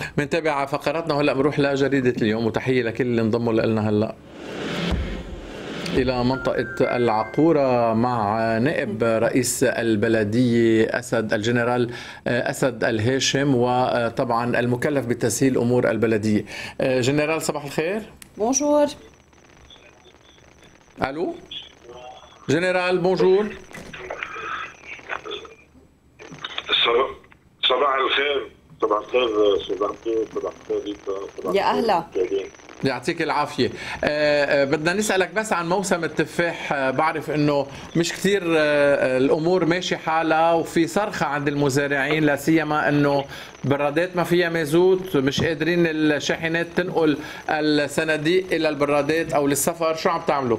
بنتابع فقراتنا وهلا بنروح لجريدة اليوم، وتحية لكل اللي انضموا لنا هلا إلى منطقة العقورة مع نائب رئيس البلدية أسد الجنرال أسد الهاشم، وطبعا المكلف بتسهيل أمور البلدية. جنرال صباح الخير. بونجور. ألو جنرال بونجور. صباح الخير. صباح الخير صباح الخير صباح الخير. يا أهلا. يعطيك العافية. بدنا نسألك بس عن موسم التفاح. بعرف انه مش كثير الامور ماشي حالها، وفي صرخة عند المزارعين، لا سيما انه برادات ما فيها مازوت، مش قادرين الشاحنات تنقل الصناديق الى البرادات او للسفر. شو عم تعملوا؟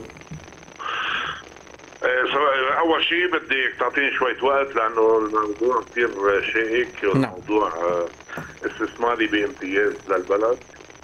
اول شيء بدك تعطيني شوية وقت لانه الموضوع كثير شائك، والموضوع استثماري بامتياز للبلد.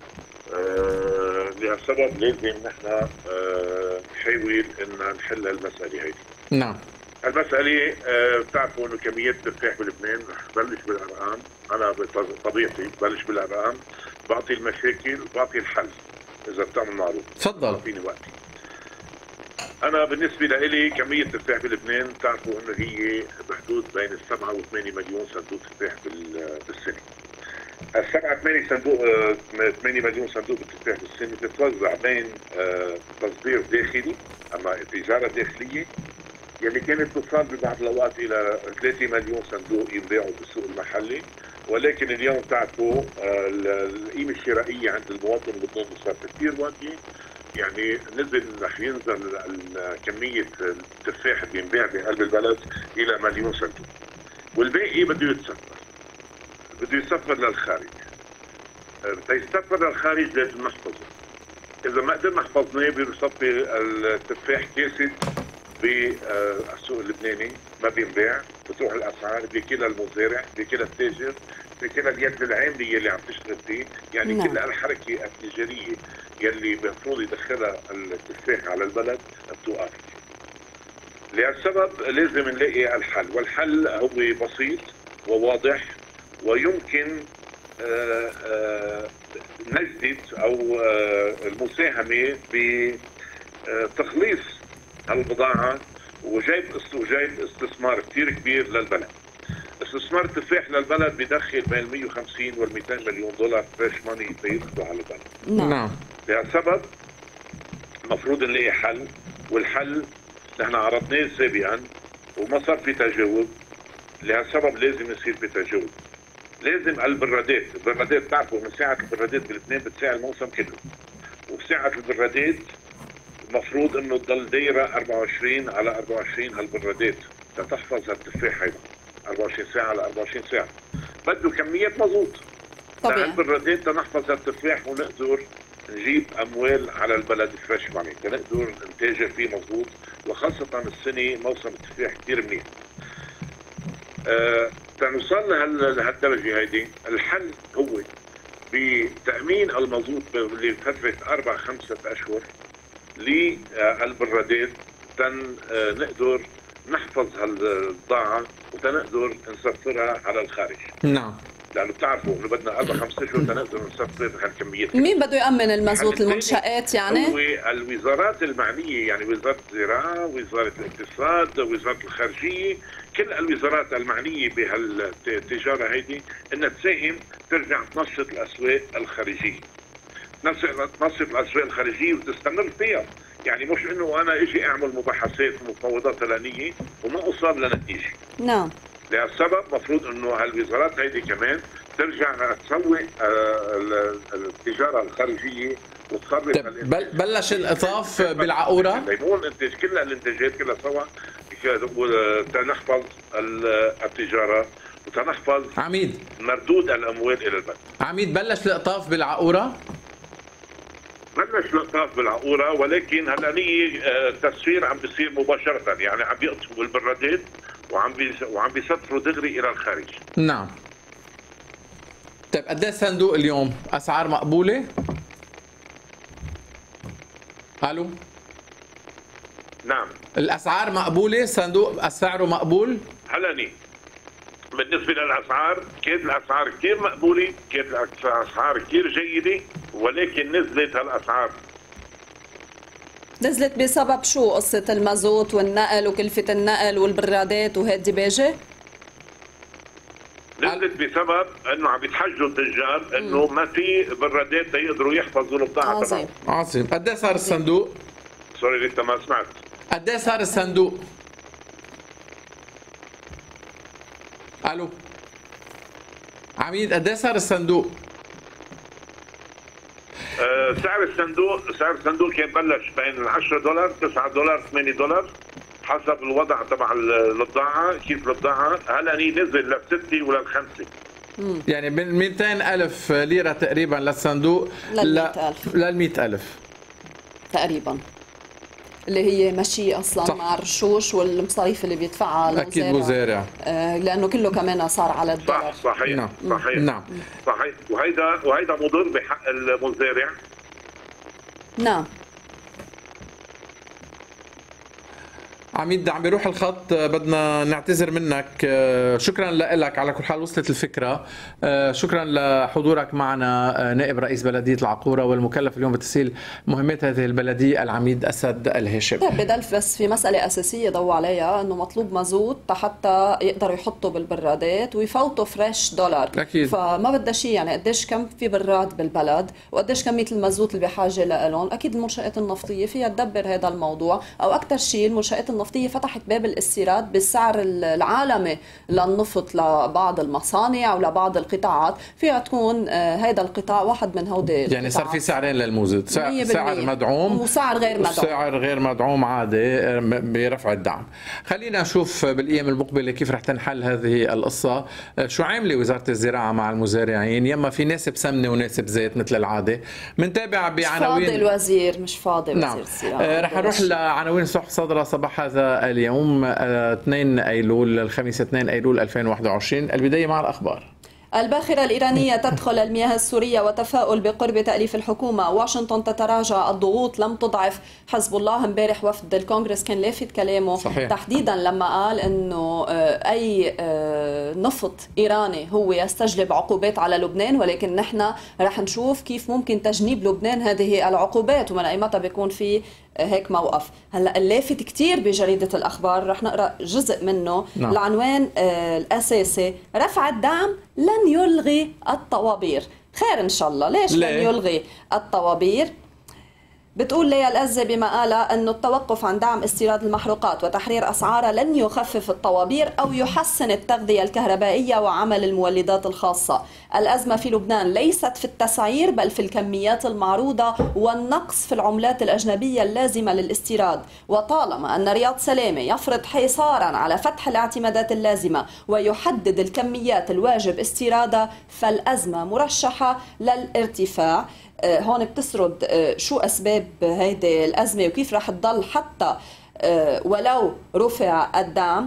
لهالسبب لازم نحن نحاول ان نحل المسألة هيدي. نعم. المسألة بتعرفوا انه كميات التفاح بلبنان بلش بالارقام. انا بطبيعتي بلش بالارقام، بعطي المشاكل بعطي الحل اذا بتعمل معروف. تفضل. اعطيني وقتي. انا بالنسبة لإلي كمية التفاح بلبنان بتعرفوا انه هي بحدود بين 7 و 8 مليون صندوق تفاح بالسنة. السبعة 8 صندوق 8 مليون صندوق بالتفاح بالسنة بتتوزع بين تصدير داخلي، اما التجارة الداخلية يلي كانت توصل ببعض الاوقات الى 3 مليون صندوق ينباعوا بالسوق المحلي، ولكن اليوم بتعرفوا القيمة الشرائية عند المواطن اللبناني صارت كثير واطية. يعني رح ينزل كمية التفاح اللي بينباع بقلب البلد الى مليون صندوق، والباقي بده يتسفر للخارج. يتسفر للخارج لازم نحفظه. اذا ما قدرنا حفظناه بيصفي التفاح كاسد بالسوق اللبناني، ما بينباع، بتروح الاسعار بياكلها المزارع، بياكلها التاجر، بياكلها اليد العامله اللي عم تشتغل فيه، يعني كل الحركه التجاريه يلي المفروض يدخلها التفاح على البلد بتوقف. لهالسبب لازم نلاقي الحل، والحل هو بسيط وواضح، ويمكن نجدد او المساهمه بتخليص البضاعه وجايب استثمار كثير كبير للبلد. استثمار التفاح للبلد بدخل بين 150 وال 200 مليون دولار فريش ماني بيدخلوا على البلد. نعم. لهالسبب المفروض نلاقي حل، والحل نحن عرضناه سابقا وما صار في تجاوب. لهالسبب لازم يصير في تجاوب. لازم البرادات تعرفوا من ساعة البرادات بلبنان بتساع الموسم كله، وساعة البرادات المفروض انه تضل دايرة 24 على 24 هالبرادات لتحفظ هالتفاح هيدا 24 ساعة على 24 ساعة. بده كميات مضبوط هالبرادات تنحفظ هالتفاح ونقدر نجيب اموال على البلد فريش ماني، تنقدر نتاجر فيه مضبوط، وخاصة السنة موسم التفاح كثير منيح. تنوصل لهالدرجة هيدي، الحل هو بتأمين المضبوط لفترة 4-5 أشهر للبرادات، نقدر نحفظ هالبضاعة وتنقدر نسفرها على الخارج. نعم. لأنه بتعرفوا إنه بدنا 4-5 أشهر تنقدر نسفر هالكميات. مين بده يأمن المازوت؟ المنشآت يعني؟ هو الوزارات المعنية، يعني وزارة الزراعة، وزارة الاقتصاد، وزارة الخارجية، كل الوزارات المعنية بهالتجارة هيدي انها تساهم ترجع تنشط الاسواق الخارجية. تنشط الاسواق الخارجية وتستمر فيها. يعني مش انه انا اجي اعمل مباحثات ومفاوضات اعلانية وما اوصل لنتيجة. نعم. لهالسبب مفروض انه هالوزارات هيدي كمان ترجع تسوق التجارة الخارجية وتصرف. بلش القطاف بالعقورة؟ مو الانتاج، كل الانتاجات كلها سوا تنحفظ التجارة وتنحفظ عميد مردود الأموال إلى البلد. عميد، بلش القطاف بالعقورة؟ بلش القطاف بالعقورة، ولكن هلأني التسفير عم بيصير مباشرة، يعني عم بيقطفوا البرادات وعم بيسفروا دغري إلى الخارج. نعم. طيب قد ايه الصندوق اليوم؟ أسعار مقبولة؟ ألو؟ نعم. الأسعار مقبولة؟ الصندوق أسعاره مقبول؟ هلأني بالنسبه للاسعار كانت الاسعار كثير مقبوله، كانت الاسعار كثير جيده، ولكن نزلت هالاسعار. نزلت بسبب شو؟ قصة المازوت والنقل وكلفة النقل والبرادات وهيدي باجة؟ نزلت بسبب انه عم يتحجوا التجار انه ما في برادات ليقدروا يحفظوا البضاعه تبعهم. عظيم. قد ايه صار الصندوق؟ سوري لسه ما سمعت. قد ايه صار الصندوق؟ الو عميد، قد ايه صار الصندوق؟ سعر الصندوق كان بلش بين $10 $9 $8 حسب الوضع تبع البضاعه، كيف البضاعه. هلا نزل لل6 ولل5. يعني من 200,000 ليره تقريبا للصندوق لل100,000 تقريبا، اللي هي ماشي اصلا صح. مع الرشوش والمصاريف اللي بيدفعها المزارع. اكيد مزارع لانه كله كمان صار على الدولار. صحيح. نعم. صحيح. نعم. صحيح. وهيدا مضر بحق المزارع. نعم. عميد عم بيروح الخط، بدنا نعتذر منك. شكرا لك. على كل حال وصلت الفكرة. شكرا لحضورك معنا نائب رئيس بلدية العقورة والمكلف اليوم بتسهيل مهمات هذه البلدية العميد أسد الهاشم. بدل بس في مسألة أساسية ضوى عليها، أنه مطلوب مازوت حتى يقدروا يحطوا بالبرادات ويفوتوا فريش دولار. أكيد. فما بدها شيء، يعني قديش كم في براد بالبلد وقديش كمية المازوت اللي بحاجة لهم. أكيد المنشآت النفطية فيها تدبر هذا الموضوع، أو أكثر شيء المنشآت النفطية فتحت باب الاستيراد بالسعر العالمي للنفط لبعض المصانع ولبعض القطاعات. فيها تكون هذا القطاع واحد من هودي يعني صار في سعرين للموزد، سعر مدعوم وسعر غير مدعوم، سعر غير مدعوم عادي برفع الدعم. خلينا نشوف بالايام المقبله كيف رح تنحل هذه القصه. شو عامله وزاره الزراعه مع المزارعين؟ يما في ناسب سمنه وناسب زيت مثل العاده. بنتابع بعناوين. مش فاضي الوزير، مش فاضي وزير الزراعه. رح نروح لعناوين صدر صباح هذا اليوم 2 أيلول الخميس 2 أيلول 2021. البداية مع الأخبار. الباخرة الإيرانية تدخل المياه السورية وتفاؤل بقرب تأليف الحكومة. واشنطن تتراجع، الضغوط لم تضعف حزب الله. امبارح وفد الكونغرس كان لافت كلامه صحيح. تحديدا لما قال انه اي نفط ايراني هو يستجلب عقوبات على لبنان، ولكن نحن رح نشوف كيف ممكن تجنيب لبنان هذه العقوبات، ومن ايمتى بيكون في هيك موقف. هلا اللافت كتير بجريدة الأخبار، رح نقرأ جزء منه. نعم. العنوان الأساسي: رفع الدعم لن يلغي الطوابير. خير إن شاء الله. ليش لن يلغي الطوابير؟ بتقول ليا الأزة بما قال أنه التوقف عن دعم استيراد المحروقات وتحرير أسعارها لن يخفف الطوابير أو يحسن التغذية الكهربائية وعمل المولدات الخاصة. الأزمة في لبنان ليست في التسعير بل في الكميات المعروضة والنقص في العملات الأجنبية اللازمة للاستيراد. وطالما أن رياض سلامة يفرض حصارا على فتح الاعتمادات اللازمة ويحدد الكميات الواجب استيرادها، فالأزمة مرشحة للارتفاع. هون بتسرد شو أسباب هيدي الأزمة وكيف رح تضل حتى ولو رفع الدعم.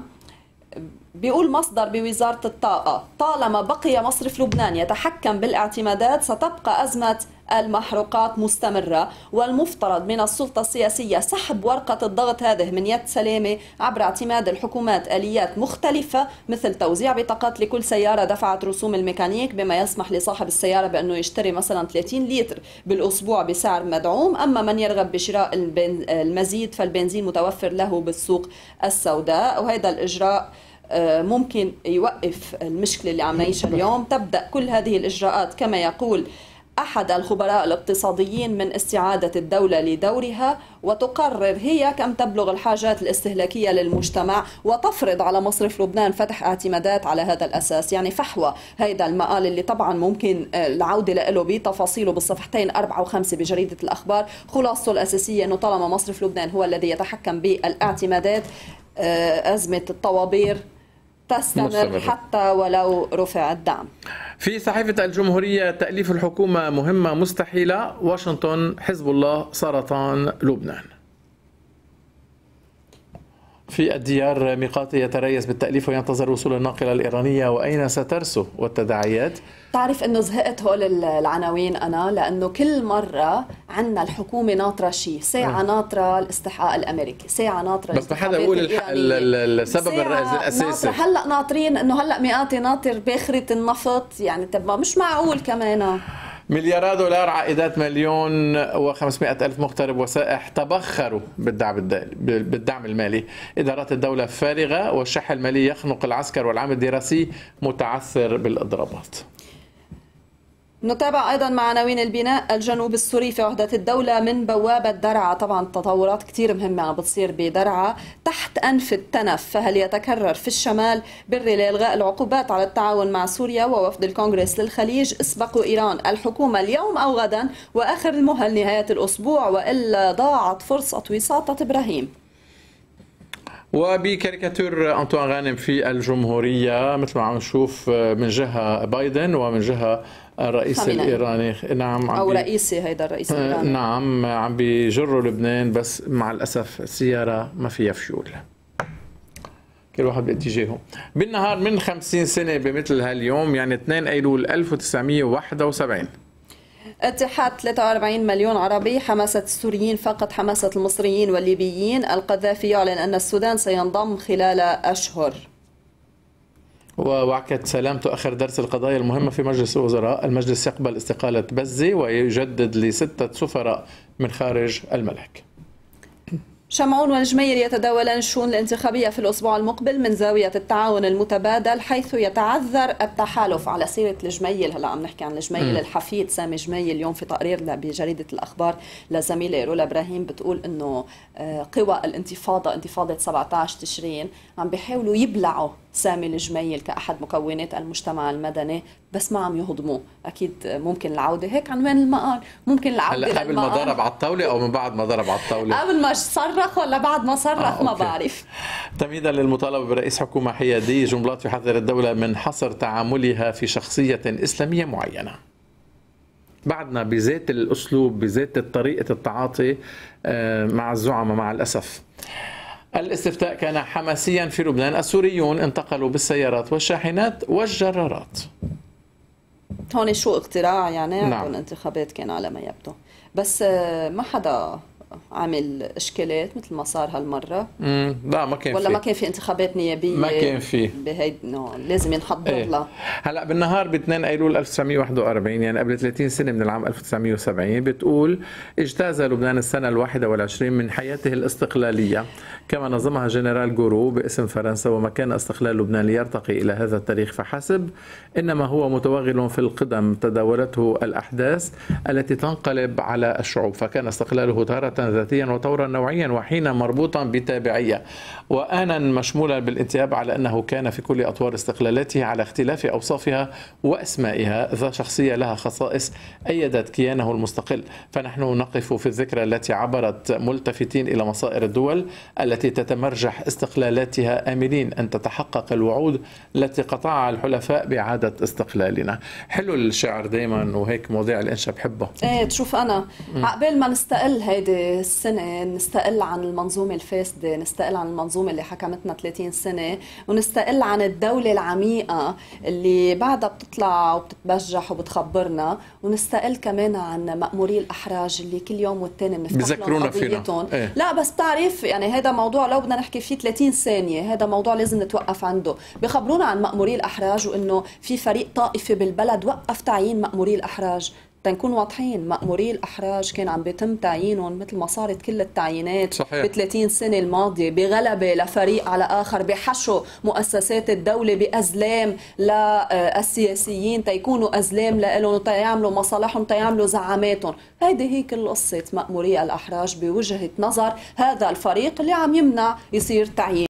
بيقول مصدر بوزارة الطاقة: طالما بقي مصرف لبنان يتحكم بالاعتمادات ستبقى أزمة المحروقات مستمرة، والمفترض من السلطة السياسية سحب ورقة الضغط هذه من يد سلامة عبر اعتماد الحكومات آليات مختلفة، مثل توزيع بطاقات لكل سيارة دفعت رسوم الميكانيك بما يسمح لصاحب السيارة بأنه يشتري مثلا 30 لتر بالأسبوع بسعر مدعوم. أما من يرغب بشراء المزيد فالبنزين متوفر له بالسوق السوداء. وهذا الإجراء ممكن يوقف المشكلة اللي عم نعيشها اليوم. تبدأ كل هذه الإجراءات كما يقول أحد الخبراء الاقتصاديين من استعادة الدولة لدورها، وتقرر هي كم تبلغ الحاجات الاستهلاكية للمجتمع وتفرض على مصرف لبنان فتح اعتمادات على هذا الأساس. يعني فحوى هيدا المقال اللي طبعا ممكن العودة له بتفاصيله بالصفحتين 4 و5 بجريدة الأخبار. خلاصته الأساسية أنه طالما مصرف لبنان هو الذي يتحكم بالاعتمادات، أزمة الطوابير تستمر حتى ولو رفع الدعم. في صحيفة الجمهورية: تأليف الحكومة مهمة مستحيلة، واشنطن حزب الله سرطان لبنان. في الديار ميقاتي يتريث بالتأليف وينتظر وصول الناقلة الإيرانية، وأين سترسو والتداعيات؟ تعرف انه زهقت هول العناوين انا، لانه كل مره عندنا الحكومه ناطره شيء، ساعه ناطره الاستحقاق الامريكي، ساعه ناطره بس ما حدا يقول السبب الاساسي. هلا ناطرين انه هلا مئاتي ناطر باخره النفط، يعني طب مش معقول كمان. مليارات دولار عائدات 1,500,000 مغترب وسائح تبخروا بالدعم المالي. إدارات الدولة فارغة والشح المالي يخنق العسكر والعام الدراسي متعثر بالإضرابات. نتابع أيضا مع عناوين البناء. الجنوب السوري في عهدة الدولة من بوابة درعا. طبعا تطورات كتير مهمة عم بتصير بدرعا تحت أنف التنف، فهل يتكرر في الشمال؟ بري لإلغاء العقوبات على التعاون مع سوريا، ووفد الكونغرس للخليج اسبقوا إيران الحكومة اليوم أو غدا، وآخر المهل نهاية الأسبوع، وإلا ضاعت فرصة وساطة إبراهيم. وبكاريكاتير أنطوان غانم في الجمهورية مثل ما عم نشوف من جهة بايدن ومن جهة الرئيس الإيراني. نعم، أو رئيسي هيدا الرئيس الإيراني. نعم، عم بيجروا لبنان، بس مع الأسف السيارة ما فيها فيول، كل واحد باتجاهه. بالنهار من 50 سنة بمثل هاليوم، يعني 2 أيلول 1971. اتحاد 43 مليون عربي، حماسة السوريين فقط حماسة المصريين والليبيين. القذافي يعلن أن السودان سينضم خلال أشهر. ووعكة سلام تؤخر درس القضايا المهمة في مجلس الوزراء. المجلس يقبل استقالة بزي ويجدد ل6 سفراء من خارج الملك. شمعون والجميل يتداولان الشؤون الانتخابية في الأسبوع المقبل من زاوية التعاون المتبادل، حيث يتعذر التحالف. على سيرة الجميل، هلا عم نحكي عن الجميل الحفيد سامي جميل، اليوم في تقرير بجريدة الأخبار لزميلة رولا إبراهيم بتقول إنه قوى الانتفاضة، انتفاضة 17 تشرين، عم بيحاولوا يبلعوا سامي الجميل كأحد مكونات المجتمع المدني، بس ما عم يهضموه. أكيد ممكن العودة هيك عنوان المقال، ممكن العودة هلا قبل ما ضرب على الطاولة أو من بعد ما ضرب على الطاولة؟ قبل ما صرخ ولا بعد ما صرخ؟ ما بعرف. تمهيدا للمطالبة برئيس حكومة حيادي، جنبلاط يحذر الدولة من حصر تعاملها في شخصية إسلامية معينة. بعدنا بذات الأسلوب، بذات طريقة التعاطي مع الزعماء مع الأسف. الاستفتاء كان حماسيا في لبنان. السوريون انتقلوا بالسيارات والشاحنات والجرارات. هون شو اقتراع يعني؟ نعم. الانتخابات كان على ما يبدو، بس ما حدا عامل اشكالات مثل ما صار هالمره. لا، ما كان ولا ما كان في انتخابات نيابيه؟ ما كان في بهيد لازم ينحضر لها. هلا بالنهار ب 2 ايلول 1941، يعني قبل 30 سنه من العام 1970، بتقول: اجتاز لبنان السنه ال21 من حياته الاستقلاليه كما نظمها جنرال جورو باسم فرنسا، وما كان استقلال لبنان ليرتقي الى هذا التاريخ فحسب، انما هو متوغل في القدم تداولته الاحداث التي تنقلب على الشعوب، فكان استقلاله تارة ذاتيا وطورا نوعيا وحينا مربوطا بتابعية، وآنا مشمولا بالانتياب على أنه كان في كل أطوار استقلالاته على اختلاف أوصافها وأسمائها ذا شخصية لها خصائص أيدت كيانه المستقل. فنحن نقف في الذكرى التي عبرت ملتفتين إلى مصائر الدول التي تتمرجح استقلالاتها، آملين أن تتحقق الوعود التي قطعها الحلفاء بإعادة استقلالنا. حلو الشعر دايما، وهيك مواضيع الإنشاء بحبه. ايه تشوف أنا عقبال ما نستقل هيدي السنة، نستقل عن المنظومة الفاسدة، نستقل عن المنظومة اللي حكمتنا 30 سنة، ونستقل عن الدولة العميقة اللي بعدها بتطلع وبتتبجح وبتخبرنا، ونستقل كمان عن مأموري الأحراج اللي كل يوم والتاني بنفتح لهم قضيتهم. إيه؟ لا بس تعرف يعني هذا موضوع لو بدنا نحكي فيه 30 ثانية، هذا موضوع لازم نتوقف عنده. بخبرونا عن مأموري الأحراج، وإنه في فريق طائفي بالبلد وقف تعيين مأموري الأحراج. تنكون واضحين، مأموري الأحراج كان عم بيتم تعيينهم مثل ما صارت كل التعيينات ب 30 سنة الماضية، بغلبة لفريق على آخر، بحشو مؤسسات الدولة بأزلام للسياسيين تيكونوا أزلام لهم وتيعملوا مصالحهم تيعملوا زعاماتهم. هيدي هي كل قصة مأموري الأحراج بوجهة نظر هذا الفريق اللي عم يمنع يصير تعيين.